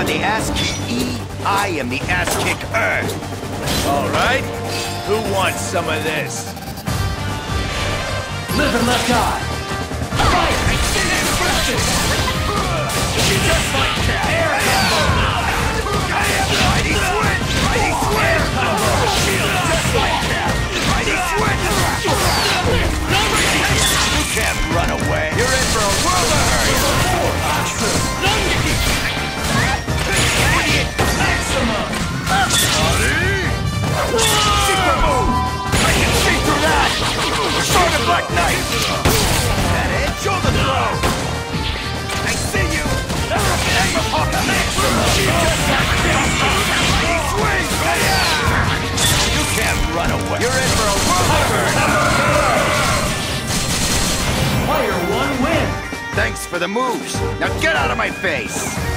on the ass kick E, I am the ass kicker. All right, who wants some of this? Live and let die. Fight! Just like that. Air combo. Mighty switch. Mighty switch. Just like that. Mighty switch. You can't run away. You're in for a world of hurt. Idiot. Maximum. Secret move. I can see through that. Sword of Black Knight. That it. Shoulder throw. I see you. You can't run away. You're in for a world of hurt. Player 1 win. Thanks for the moves. Now get out of my face.